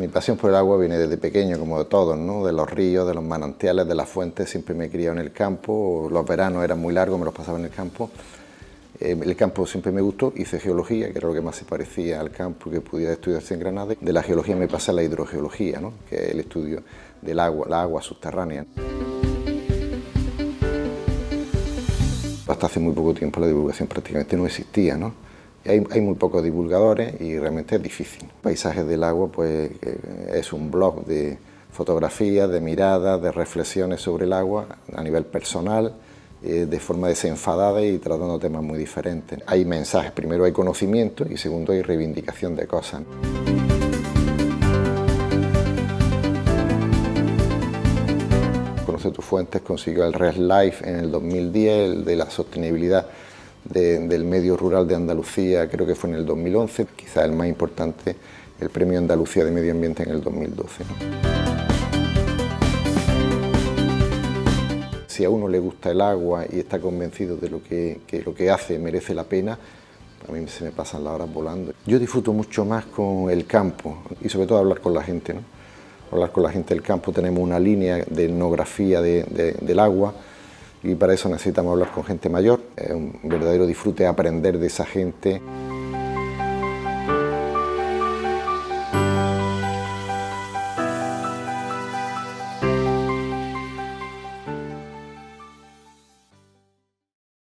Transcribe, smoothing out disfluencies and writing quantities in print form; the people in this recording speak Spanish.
pasión por el agua viene desde pequeño, como de todos, ¿no? De los ríos, de los manantiales, de las fuentes. Siempre me he criado en el campo. Los veranos eran muy largos, me los pasaba en el campo. El campo siempre me gustó. Hice geología, que era lo que más se parecía al campo que pudiera estudiarse en Granada. De la geología me pasé a la hidrogeología, ¿no? Que es el estudio del agua, la agua subterránea. Hasta hace muy poco tiempo la divulgación prácticamente no existía, ¿no? Hay muy pocos divulgadores y realmente es difícil. Paisajes del agua pues, es un blog de fotografías, de miradas, de reflexiones sobre el agua a nivel personal, de forma desenfadada y tratando temas muy diferentes. Hay mensajes, primero hay conocimiento y segundo hay reivindicación de cosas. Conoce tus fuentes consiguió el Red Life en el 2010, el de la sostenibilidad del medio rural de Andalucía, creo que fue en el 2011, quizá el más importante, el Premio Andalucía de Medio Ambiente en el 2012. ¿No? Si a uno le gusta el agua y está convencido de que lo que hace merece la pena, a mí se me pasan las horas volando. Yo disfruto mucho más con el campo y sobre todo hablar con la gente, ¿no? Hablar con la gente del campo, tenemos una línea de etnografía del agua, y para eso necesitamos hablar con gente mayor. Es un verdadero disfrute aprender de esa gente.